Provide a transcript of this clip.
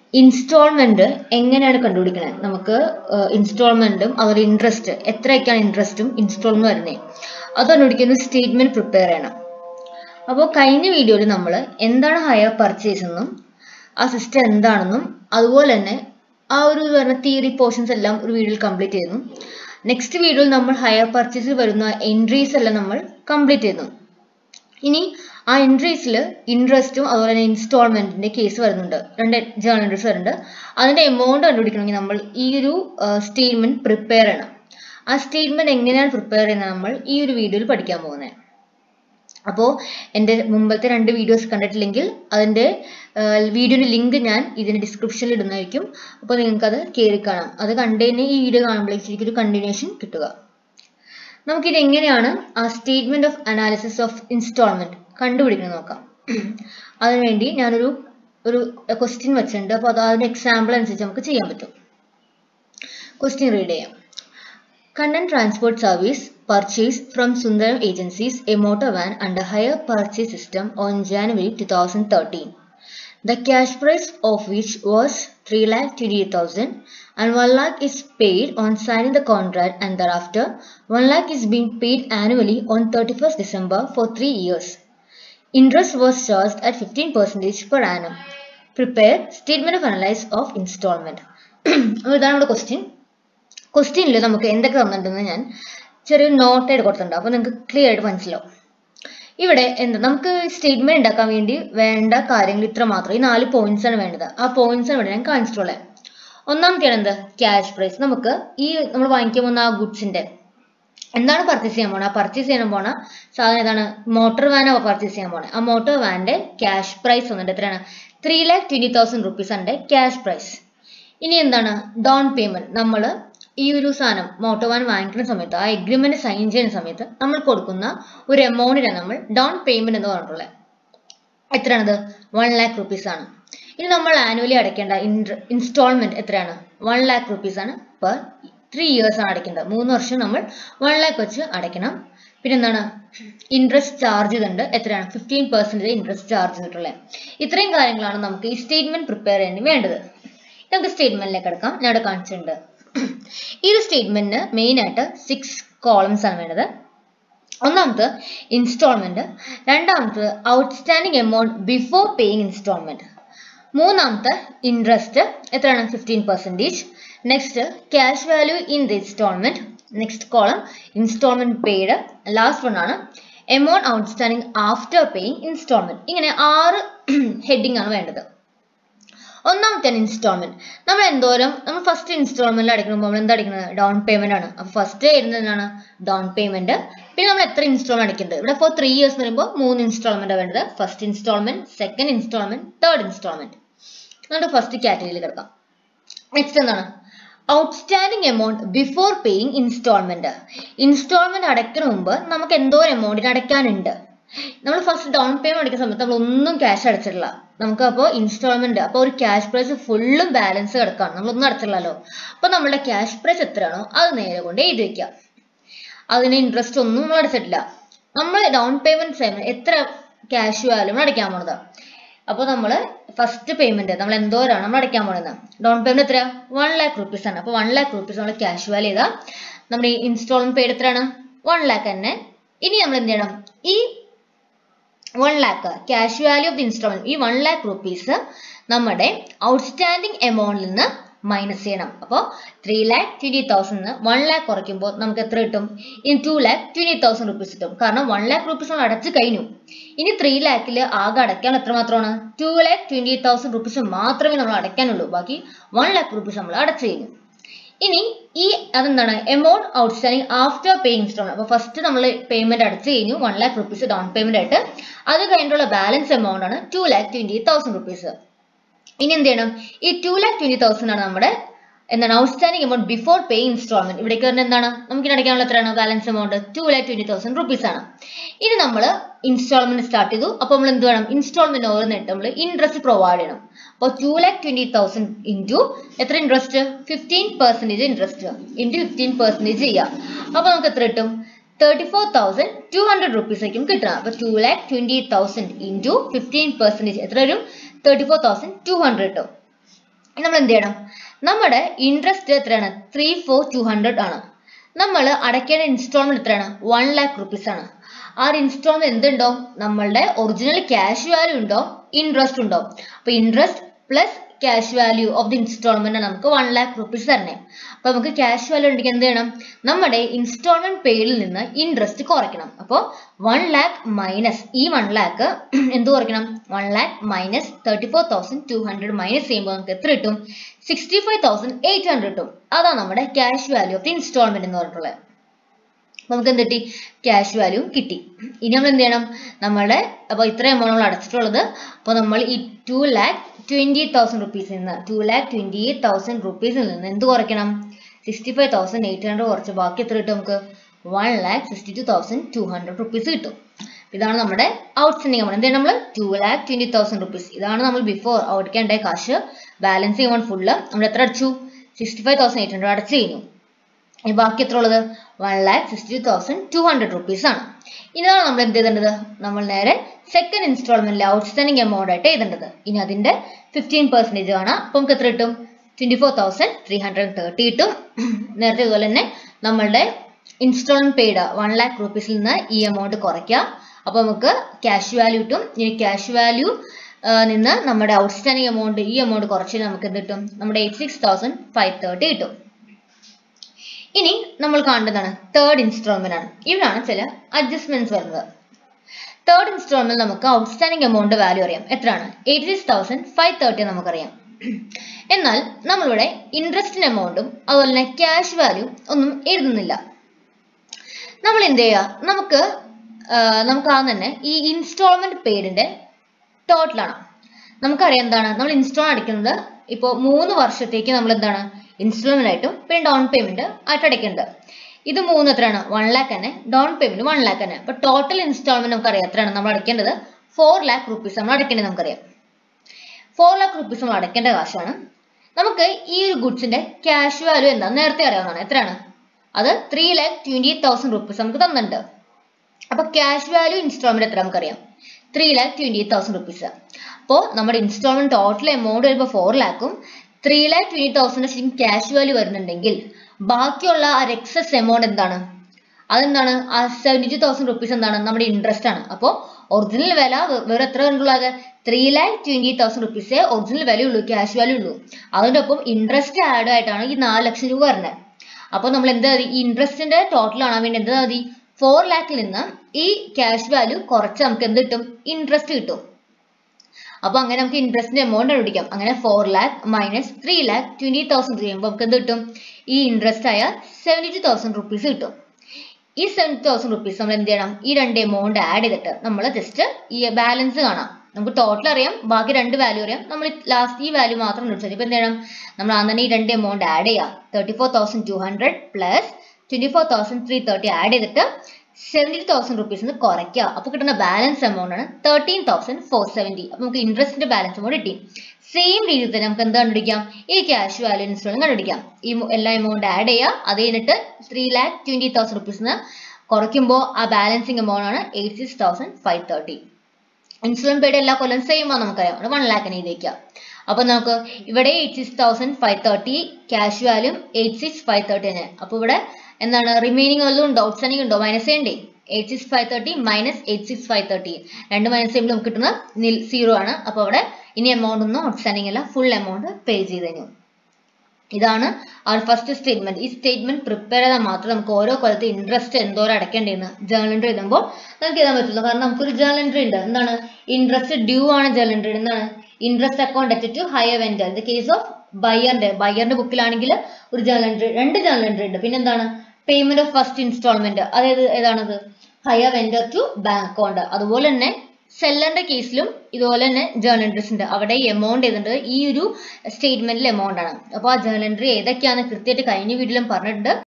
Instalment എങ്ങനെയാണ് കണ്ടുപിടിക്കുന്നത്? നമുക്ക് ഇൻസ്റ്റാൾമെന്റും അതുപോലെ ഇൻട്രസ്റ്റ് എത്രയൊക്കെയാണ് ഇൻട്രസ്റ്റും ഇൻസ്റ്റാൾമെന്റ് വരുന്നത് അത് കണ്ടുപിടിക്കുന്ന സ്റ്റേറ്റ്മെന്റ് പ്രിപ്പയർ ചെയ്യണം. അപ്പോൾ കഴിഞ്ഞ വീഡിയോയിൽ നമ്മൾ എന്താണ് ഹയർ പർച്ചേസ് എന്നും ആ സിസ്റ്റം എന്താണെന്നും അതുപോലെ തന്നെ ആ ഒരു പറഞ്ഞ തിയറി പോർഷൻസ് എല്ലാം ഒരു വീഡിയോയിൽ കംപ്ലീറ്റ് ചെയ്യുന്നു. നെക്സ്റ്റ് വീഡിയോയിൽ നമ്മൾ ഹയർ പർച്ചേസിൽ വരുന്ന എൻട്രീസ് എല്ലാം നമ്മൾ കംപ്ലീറ്റ് ചെയ്യുന്നു. ഇനി ആ എൻട്രീസിൽ ഇൻട്രസ്റ്റും അതുപോലെ തന്നെ ഇൻസ്റ്റാൾമെന്റിന്റെ കേസ് വരുന്നുണ്ട്. 2 ജേണൽ എൻട്രീസ് വരുന്നുണ്ട്. അതിന്റെ എമൗണ്ട് കണ്ടുപിടിക്കണമെങ്കിൽ നമ്മൾ ഈ ഒരു സ്റ്റേറ്റ്മെന്റ് പ്രിപ്പയർ ചെയ്യണം. ആ സ്റ്റേറ്റ്മെന്റ് എങ്ങനെയാണ് പ്രിപ്പയർ ചെയ്യുന്നത് നമ്മൾ ഈ ഒരു വീഡിയോയിൽ പഠിക്കാൻ പോകുന്നത്. അപ്പോൾ എൻ്റെ മുമ്പത്തെ 2 വീഡിയോസ് കണ്ടിട്ടില്ലെങ്കിൽ അതിൻ്റെ വീഡിയോയുടെ ലിങ്ക് ഞാൻ ഇതിന് ഡിസ്ക്രിപ്ഷനിൽ ഇടുന്നതായിരിക്കും. അപ്പോൾ നിങ്ങൾക്ക് അത് കയറി കാണാം. അത് കണ്ടുതന്നെ ഈ വീഡിയോ കാണുമ്പോഴേക്കും ഒരു കണ്ടിന്യൂഷൻ കിട്ടുക. നമുക്കിത് എങ്ങനെയാണ് ആ statement of analysis of instalment കണ്ടുപിടിക്കുന്നത് നോക്കാം. അതിനുവേണ്ടി ഞാനൊരു ക്വസ്റ്റ്യൻ വെച്ചിട്ടുണ്ട്. അപ്പോൾ അതിന്റെ എക്സാമ്പിൾ അനുസരിച്ച് നമുക്ക് ചെയ്യാൻ പറ്റും. ക്വസ്റ്റ്യൻ റീഡ് ചെയ്യാം. Content Transport Service purchased from Sundaram Agencies a motor van under hire purchase system on January 2013. The cash price of which was 3,28,000 and 1 lakh is paid on signing the contract, and thereafter 1 lakh is being paid annually on 31st December for 3 years. Interest was charged at 15% per annum. Prepare statement of analysis of installment. ഇതാണ് നമ്മുടെ ക്വസ്റ്റ്യനിൽ നമുക്ക് എന്തൊക്കെ തന്നിട്ടുണ്ടെന്ന് ഞാൻ ചെറിയൊരു നോട്ടായിട്ട് കൊടുത്തിട്ടുണ്ട്. അപ്പോൾ നിങ്ങൾക്ക് ക്ലിയർ ആയിട്ട് മനസ്സിലാവും. ഇവിടെ നമുക്ക് സ്റ്റേറ്റ്മെന്റ് ഉണ്ടാക്കാൻ വേണ്ടി വേണ്ട കാര്യങ്ങൾ ഇത്ര മാത്രം. ഈ 4 പോയിന്റ്സ് ആണ് വേണ്ടത്. ആ പോയിന്റ്സ് ആണ് ഇവിടെ ഞാൻ കാണിച്ചിട്ടുള്ളത്. ഒന്നാമത്തെയാണ് എന്ത്? Cash prize. നമുക്ക് ഈ നമ്മൾ വാങ്ങിക്കാൻ പോകുന്ന ആ ഗുഡ്സിന്റെ എന്താണ് പർച്ചേസ് ചെയ്യാൻ പോണത്? ആ പർച്ചേസ് ചെയ്യാൻ പോണ സാധനം ഏതാണ്? മോട്ടോർ വാനാണ് പർച്ചേസ് ചെയ്യാൻ പോണത്. ആ മോട്ടോർ വാനിന്റെ ക്യാഷ് പ്രൈസ് വന്നിട്ട് എത്രയാണ്? 3,20,000 rupees ആണ് ക്യാഷ് പ്രൈസ്. ഇനി എന്താണ്? Down payment. നമ്മൾ ഈ ഒരു സാധനം മോട്ടോർ വാൻ വാങ്ങിക്കുന്ന സമയത്ത് ആ എഗ്രിമെന്റ് സൈൻ ചെയ്യുന്ന സമയത്ത് നമ്മൾ കൊടുക്കുന്ന ഒരു എമൗണ്ടിനാണ് നമ്മൾ ഡൗൺ പേയ്മെന്റ് എന്ന് പറഞ്ഞിട്ടുള്ളത്. എത്രയാണത്? 1 lakh rupees ആണ്. ഇനി നമ്മൾ ആനുവലി അടയ്ക്കേണ്ട ഇൻസ്റ്റാൾമെന്റ് എത്രയാണ്? 1 lakh rupees ആണ്. പെർ 3 years ആണ് അടയ്ക്കേണ്ടത്. 3 വർഷം നമ്മൾ 1 lakh വെച്ച് അടയ്ക്കണം. പിന്നെ എന്താണ്? ഇൻട്രസ്റ്റ് ചാർജ് ചെയ്തിട്ടുണ്ട്. എത്രയാണ്? 15% ഇൻട്രസ്റ്റ് ചാർജ് ചെയ്തിട്ടുള്ളത്. ഇത്രയും കാര്യങ്ങളാണ് നമുക്ക് ഈ സ്റ്റേറ്റ്മെന്റ് പ്രിപ്പയർ ചെയ്യാൻ വേണ്ടത്. നമുക്ക് സ്റ്റേറ്റ്മെന്റിലേക്ക് എടുക്കാം. ഞാൻ ഇവിടെ കാണിച്ചിട്ടുണ്ട്. ഈ ഒരു സ്റ്റേറ്റ്മെന്റിന് മെയിൻ ആയിട്ട് 6 കോളംസ് ആണ് വേണ്ടത്. ഒന്നാമത്തെ ഇൻസ്റ്റാൾമെന്റ്, രണ്ടാമത്തെ outstanding amount before paying instalment, മൂന്നാമത്തെ ഇൻട്രസ്റ്റ് എത്രയാണ്? 15%. Next cash value in the instalment, next column instalment paid, last one ആണ് amount outstanding after paying instalment. ഇങ്ങനെ 6 ഹെഡിങ് ആണ് വേണ്ടത്. ഒന്നാമത്തെ ഇൻസ്റ്റാൾമെന്റ്. നമ്മൾ ഫസ്റ്റ് ഇൻസ്റ്റാൾമെന്റ് അടയ്ക്കുമ്പോൾ നമ്മൾ എന്താ അടയ്ക്കുന്നത്? ഡൗൺ പേയ്മെന്റ് ആണ്. അപ്പൊ ഫസ്റ്റ് വരുന്നതാണ് ഡൗൺ പേയ്മെന്റ്. പിന്നെ നമ്മൾ എത്ര ഇൻസ്റ്റാൾമെന്റ് അടയ്ക്കുന്നത്? ഇവിടെ ഫോർ 3 years എന്ന് പറയുമ്പോൾ 3 ഇൻസ്റ്റാൾമെന്റ് വേണ്ടത്. First instalment, second instalment, third instalment. നമുക്ക് ഫസ്റ്റ് കാറ്റഗറിയിൽ കിടക്കാം. നെക്സ്റ്റ് എന്താണ്? Outstanding amount before paying instalment. Instalment അടയ്ക്കുന്ന മുമ്പ് നമുക്ക് എന്തോ എമൗണ്ടിന് അടയ്ക്കാനുണ്ട്. നമ്മൾ ഫസ്റ്റ് ഡൗൺ പേയ്മെന്റ് അടയ്ക്കുന്ന സമയത്ത് നമ്മൾ ഒന്നും ക്യാഷ് അടച്ചിട്ടില്ല. നമുക്ക് അപ്പോൾ ഇൻസ്റ്റാൾമെന്റ് അപ്പോൾ ഒരു ക്യാഷ് പ്രൈസ് ഫുള്ളും ബാലൻസ് കിടക്കാണ്. നമ്മളൊന്നും അടച്ചില്ലല്ലോ. അപ്പൊ നമ്മളുടെ ക്യാഷ് പ്രൈസ് എത്രയാണോ അത് നേരെ കൊണ്ട് എഴുതി വെക്കുക. അതിന് ഇൻട്രസ്റ്റ് ഒന്നും നമ്മൾ അടച്ചിട്ടില്ല. നമ്മൾ ഡൗൺ പേയ്മെന്റ് എത്ര ക്യാഷ് വാല്യൂ നമ്മൾ അടയ്ക്കാൻ പോണത്? അപ്പോൾ നമ്മൾ ഫസ്റ്റ് പേയ്മെന്റ് നമ്മൾ എന്തോരാണ് നമ്മൾ അടയ്ക്കാൻ പോകുന്നത്? ഡൗൺ പേയ്മെന്റ് എത്രയാ? 1 lakh rupees ആണ്. അപ്പോൾ 1 lakh rupees നമ്മൾ ക്യാഷ് വാല്യൂ ചെയ്താൽ നമ്മുടെ ഈ ഇൻസ്റ്റാൾമെന്റ് പെയ്ഡ് എത്രയാണ്? 1 lakh തന്നെ. ഇനി നമ്മൾ എന്ത് ചെയ്യണം? ഈ 1 lakh cash value of the instalment, ഈ 1 lakh rupees നമ്മുടെ ഔട്ട്സ്റ്റാൻഡിംഗ് എമൗണ്ടിൽ നിന്ന് മൈനസ് ചെയ്യണം. അപ്പോൾ 3,20,000 1 lakh കുറയ്ക്കുമ്പോൾ നമുക്ക് എത്ര കിട്ടും? ഇനി 2,20,000 rupees കിട്ടും. കാരണം 1 lakh rupees നമ്മൾ അടച്ചു കഴിഞ്ഞു. ഇനി 3 lakhൽ ആകെ അടയ്ക്കാൻ എത്ര മാത്രമാണ്? 2,20,000 rupees മാത്രമേ നമ്മൾ അടയ്ക്കാനുള്ളൂ. ബാക്കി 1 lakh rupees നമ്മൾ അടച്ചു കഴിഞ്ഞു. ഇനി ഈ അതെന്താണ്? Amount outstanding after paying instalment. അപ്പോൾ ഫസ്റ്റ് നമ്മൾ പേയ്മെന്റ് അടച്ചു കഴിഞ്ഞു 1 lakh rupees ഡൗൺ പേയ്മെന്റ് ആയിട്ട്. അത് കഴിഞ്ഞിട്ടുള്ള ബാലൻസ് എമൗണ്ട് ആണ് 2,20,000 rupees. ഇനി എന്ത് ചെയ്യണം? ഈ 2,20,000 ആണ് നമ്മുടെ എന്താണ്? Outstanding amount before paying instalment. ഇവിടേക്ക് വരുന്നത് എന്താണ്? നമുക്ക് അടയ്ക്കാനുള്ള എത്രയാണ് ബാലൻസ് എമൗണ്ട്? 2,20,000 rupees ആണ്. ഇനി നമ്മൾ ഇൻസ്റ്റാൾമെന്റ് സ്റ്റാർട്ട് ചെയ്തു. അപ്പോൾ നമ്മൾ എന്ത് വേണം? ഇൻസ്റ്റാൾമെന്റ് ഓരോന്നിട്ട് നമ്മൾ ഇൻട്രസ്റ്റ് പ്രൊവൈഡ് ചെയ്യണം. അപ്പോൾ 2,20,000 ഇൻറ്റു എത്ര ഇൻട്രസ്റ്റ്? 15% ഇൻട്രസ്റ്റ് ഇൻറ്റു 15% ചെയ്യാം. അപ്പോൾ നമുക്ക് എത്ര കിട്ടും? 34,200 rupees ആയിരിക്കും കിട്ടുക. അപ്പോൾ 2,20,000 ഇൻറ്റു 15% എത്ര വരും? 34,200 കിട്ടും. നമ്മൾ എന്ത് ചെയ്യണം? നമ്മുടെ ഇൻട്രസ്റ്റ് എത്രയാണ്? 3,4,200 ആണ്. നമ്മൾ അടയ്ക്കേണ്ട ഇൻസ്റ്റാൾമെന്റ് എത്രയാണ്? 1 lakh rupees ആണ്. ആ ഒരു ഇൻസ്റ്റാൾമെന്റ് എന്തുണ്ടോ? നമ്മളുടെ ഒറിജിനൽ ക്യാഷ് വാല്യൂ ഉണ്ടോ, ഇൻട്രസ്റ്റ് ഉണ്ടോ? അപ്പൊ interest plus cash value of the instalment നമുക്ക് 1 lakh rupees തരണേ. അപ്പൊ നമുക്ക് ക്യാഷ് വാല്യൂ ഉണ്ടെങ്കിൽ എന്ത് ചെയ്യണം? നമ്മുടെ ഇൻസ്റ്റാൾമെന്റ് പേയിൽ നിന്ന് ഇൻട്രസ്റ്റ് കുറയ്ക്കണം. അപ്പോൾ 1 lakh മൈനസ് ഈ 1 lakh എന്ത് കുറയ്ക്കണം? 1 lakh മൈനസ് 34,200 മൈനസ് ചെയ്യുമ്പോൾ നമുക്ക് എത്ര കിട്ടും? 65,800 കിട്ടും. അതാണ് നമ്മുടെ cash value of the instalment എന്ന് പറഞ്ഞിട്ടുള്ളത്. അപ്പൊ നമുക്ക് എന്ത് കിട്ടി? ക്യാഷ് വാല്യൂ കിട്ടി. ഇനി നമ്മൾ എന്ത് ചെയ്യണം? നമ്മളുടെ അപ്പൊ ഇത്ര എമൗണ്ട് നമ്മൾ അടച്ചിട്ടുള്ളത്. അപ്പൊ നമ്മൾ ഈ 2,20,000 rupees നിന്ന് 2,28,000 rupees നിന്ന് എന്ത് കുറയ്ക്കണം? 65,800 കുറച്ച് ബാക്കി എത്ര കിട്ടും നമുക്ക്? 1,62,200 rupees കിട്ടും. ഇതാണ് നമ്മുടെ ഔട്ട്സ്റ്റാൻഡിംഗ് എമൗണ്ട്. എന്താണ് നമ്മൾ 2,20,000 rupees. ഇതാണ് നമ്മൾ ബിഫോർ അടയ്ക്കേണ്ട കാശ്. ബാലൻസിംഗ് എമൗണ്ട് ഫുള്ള് നമ്മൾ എത്ര അടച്ചു? 65,800 അടച്ചു കഴിഞ്ഞു. ഈ ബാക്കി എത്ര ഉള്ളത്? 1,62,200 rupees ആണ്. ഇതാണ് നമ്മൾ എന്ത് ചെയ്തേണ്ടത്? നമ്മൾ നേരെ സെക്കൻഡ് ഇൻസ്റ്റാൾമെന്റിലെ ഔട്ട്സ്റ്റാൻഡിംഗ് എമൗണ്ട് ആയിട്ട് എഴുതേണ്ടത്. ഇനി അതിന്റെ 15% ആണ്. അപ്പൊ നമുക്ക് എത്ര കിട്ടും? 24,330 കിട്ടും. നേരത്തെ ഇതുപോലെ തന്നെ നമ്മളുടെ ഇൻസ്റ്റാൾമെന്റ് പെയ്ഡ് 1 lakh rupees നിന്ന് ഈ എമൗണ്ട് കുറയ്ക്കാം. അപ്പൊ നമുക്ക് ക്യാഷ് വാല്യൂ കിട്ടും. ഇനി ക്യാഷ് വാല്യൂ നിന്ന് നമ്മുടെ ഔട്ട്സ്റ്റാൻഡിംഗ് എമൗണ്ട് ഈ എമൗണ്ട് കുറച്ച് നമുക്ക് എന്ത് കിട്ടും? നമ്മുടെ 86,530 കിട്ടും. ഇനി നമ്മൾ കാണേണ്ടതാണ് തേർഡ് ഇൻസ്റ്റാൾമെന്റ് ആണ്. ഇവിടാണ് ചില അഡ്ജസ്റ്റ്മെന്റ്സ് വരുന്നത്. തേർഡ് ഇൻസ്റ്റാൾമെന്റ് നമുക്ക് ഔട്ട്സ്റ്റാൻഡിംഗ് എമൗണ്ട് വാല്യൂ അറിയാം. എത്രയാണ്? 86,530 നമുക്കറിയാം. എന്നാൽ നമ്മളിവിടെ ഇൻട്രസ്റ്റിന് എമൗണ്ടും അതുപോലെ തന്നെ ക്യാഷ് വാല്യൂ ഒന്നും എഴുതുന്നില്ല. നമ്മൾ എന്ത് ചെയ്യുക? നമുക്ക് ആദ്യം തന്നെ ഈ ഇൻസ്റ്റാൾമെന്റ് പെയ്ഡിന്റെ ടോട്ടലാണ്. നമുക്കറിയാം എന്താണ് നമ്മൾ ഇൻസ്റ്റാൾ അടയ്ക്കുന്നത്. ഇപ്പോൾ 3 വർഷത്തേക്ക് നമ്മൾ എന്താണ് ഇൻസ്റ്റാൾമെന്റ് ആയിട്ടും പിന്നെ ഡൗൺ പേയ്മെന്റ് ആയിട്ട് അടയ്ക്കേണ്ടത്. ഇത് 3 എത്രയാണ്? 1 lakh തന്നെ. ഡൗൺ പേയ്മെന്റ് 1 lakh തന്നെ. അപ്പൊ ടോട്ടൽ ഇൻസ്റ്റാൾമെന്റ് നമുക്കറിയാം എത്രയാണ് നമ്മൾ അടയ്ക്കേണ്ടത്? 4 lakh rupees നമ്മൾ അടയ്ക്കേണ്ടത് നമുക്കറിയാം. 4 lakh rupees നമ്മൾ അടയ്ക്കേണ്ട കാശാണ്. നമുക്ക് ഈ ഒരു ഗുഡ്സിന്റെ ക്യാഷ് വാല്യൂ എന്താണെന്ന് നേരത്തെ അറിയാവുന്നതാണ്. എത്രയാണ്? അത് 3,20,000 rupees നമുക്ക് തന്നിട്ടുണ്ട്. അപ്പൊ ക്യാഷ് വാല്യൂ ഇൻസ്റ്റാൾമെന്റ് എത്ര നമുക്കറിയാം? 3,20,000 rupees. അപ്പോൾ നമ്മുടെ ഇൻസ്റ്റാൾമെന്റ് ടോട്ടൽ എമൗണ്ട് വരുമ്പോൾ 4 lakhും 3,20,000 ശരിക്കും ക്യാഷ് വാല്യൂ വരുന്നുണ്ടെങ്കിൽ ബാക്കിയുള്ള ആ എക്സസ് എമൗണ്ട് എന്താണ്? അതെന്താണ്? ആ 72,000 rupees എന്താണ്? നമ്മുടെ ഇൻട്രസ്റ്റ് ആണ്. അപ്പോൾ ഒറിജിനൽ വില വേറെ എത്ര കണ്ടുള്ളത്? 3,20,000 rupees ഒറിജിനൽ വാല്യൂ ഉള്ളൂ, ക്യാഷ് വാല്യൂ ഉള്ളൂ. അതിന്റെ ഒപ്പം ഇൻട്രസ്റ്റ് ആഡ് ആയിട്ടാണ് ഈ 4 ലക്ഷം രൂപ വരുന്നത്. അപ്പൊ നമ്മൾ എന്താ മതി? ഈ ഇൻട്രസ്റ്റിന്റെ ടോട്ടൽ ആണാൻ വേണ്ടി എന്താ മതി? 4 lakh നിന്ന് ഈ ക്യാഷ് വാല്യൂ കുറച്ച് നമുക്ക് എന്ത് കിട്ടും? ഇൻട്രസ്റ്റ് കിട്ടും. അപ്പൊ അങ്ങനെ നമുക്ക് ഇൻട്രസ്റ്റിന്റെ എമൗണ്ട് കണ്ടുപിടിക്കാം. അങ്ങനെ 4 lakh മൈനസ് 3,20,000 ചെയ്യുമ്പോൾ നമുക്ക് എന്ത് കിട്ടും? ഈ ഇൻട്രസ്റ്റ് ആയ 72,000 rupees കിട്ടും. ഈ 70,000 rupees നമ്മൾ എന്ത് ചെയ്യണം? ഈ രണ്ട് എമൗണ്ട് ആഡ് ചെയ്തിട്ട് നമ്മൾ ജസ്റ്റ് ഈ ബാലൻസ് കാണാം. നമുക്ക് ടോട്ടൽ അറിയാം, ബാക്കി രണ്ട് വാല്യൂ അറിയാം. നമ്മൾ ലാസ്റ്റ് ഈ വാല്യൂ മാത്രം കണ്ടുപിടിച്ചാൽ ഇപ്പൊ എന്ത് ചെയ്യണം? നമ്മൾ ആദ്യം ഈ രണ്ട് എമൗണ്ട് ആഡ് ചെയ്യാം. 34,200 പ്ലസ് 24,330 ആഡ് ചെയ്തിട്ട് 72,000 rupees കുറയ്ക്കുക. അപ്പൊ കിട്ടുന്ന ബാലൻസ് എമൗണ്ട് ആണ് 13,470. അപ്പൊ നമുക്ക് ഇൻട്രസ്റ്റിന്റെ ബാലൻസ് എമൗണ്ട് കിട്ടി. സെയിം രീതിയിൽ തന്നെ നമുക്ക് എന്താ കണ്ടുപിടിക്കാം? ഈ ക്യാഷ് വാല്യൂ ഇൻസ്റ്റാൾമെന്റ് കണ്ടുപിടിക്കാം. ഈ എല്ലാ എമൗണ്ട് ആഡ് ചെയ്യുക. അത് കഴിഞ്ഞിട്ട് 3,20,000 rupees കുറയ്ക്കുമ്പോൾ ആ ബാലൻസിങ് എമൗണ്ട് ആണ് 86,530. ഇൻസ്റ്റാൾമെന്റ് പേയ്ഡ് എല്ലാ കൊല്ലം സെയിം ആണ് നമുക്കറിയാം. 1 lakh എഴുതി വയ്ക്കുക. അപ്പൊ നമുക്ക് ഇവിടെ 86,530 ക്യാഷ് വാല്യൂ 86,530 തന്നെ. അപ്പൊ ഇവിടെ എന്താണ് റിമൈനിങ് വല്ലതും ഉണ്ടോ? ഔട്ട്സ്റ്റാൻഡിംഗ് ഉണ്ടോ? മൈനസ് ചെയ്യണ്ടേ? 86,530 മൈനസ് 86,530 രണ്ട് മൈനസ് ചെയ്യുമ്പോൾ നമുക്ക് കിട്ടുന്ന 0 ആണ്. അപ്പൊ അവിടെ ഇനി എമൗണ്ട് ഒന്നും ഔട്ട്സ്റ്റാൻഡിംഗ് അല്ല, ഫുൾ എമൗണ്ട് പേ ചെയ്ത് കഴിഞ്ഞു. ഇതാണ് ആ ഫസ്റ്റ് സ്റ്റേറ്റ്മെന്റ്. ഈ സ്റ്റേറ്റ്മെന്റ് പ്രിപ്പയർ ചെയ്താൽ മാത്രമേ നമുക്ക് ഓരോ കൊല്ലത്തെ ഇൻട്രസ്റ്റ് എന്തോരം അടയ്ക്കേണ്ടതെന്ന് ജേർണൽ എൻട്രി എഴുതുമ്പോൾ നമുക്ക് എഴുതാൻ പറ്റുള്ളൂ. കാരണം നമുക്കൊരു ജേർണൽ എൻട്രി ഉണ്ട്. എന്താണ്? ഇൻട്രസ്റ്റ് ഡ്യൂ ആണ് ജേർണൽ എൻട്രി. എന്താണ്? ഇൻട്രസ്റ്റ് അക്കൗണ്ട് ഡെറ്റ് to hire vendor. In the case of ബയറിന്റെ ബുക്കിലാണെങ്കിൽ ഒരു ജേർണൽ എൻട്രി, രണ്ട് ജേർണൽ എൻട്രി ഉണ്ട്. പിന്നെ എന്താണ്? പേയ്മെന്റ് ഓഫ് ഫസ്റ്റ് ഇൻസ്റ്റാൾമെന്റ്, അതായത് ഏതാണത്? Hire vendor to bank account. അതുപോലെ തന്നെ സെല്ലറിന്റെ കേസിലും ഇതുപോലെ തന്നെ ജേർണൽ എൻട്രീസ് ഉണ്ട്. അവിടെ ഈ എമൗണ്ട് ചെയ്തിട്ടുണ്ട് ഈ ഒരു സ്റ്റേറ്റ്മെന്റിൽ എമൗണ്ട് ആണ്. അപ്പോൾ ആ ജേർണൽ എൻട്രി ഏതൊക്കെയാണ് കൃത്യമായിട്ട് കഴിഞ്ഞ വീഡിയോയിലും പറഞ്ഞിട്ടുണ്ട്.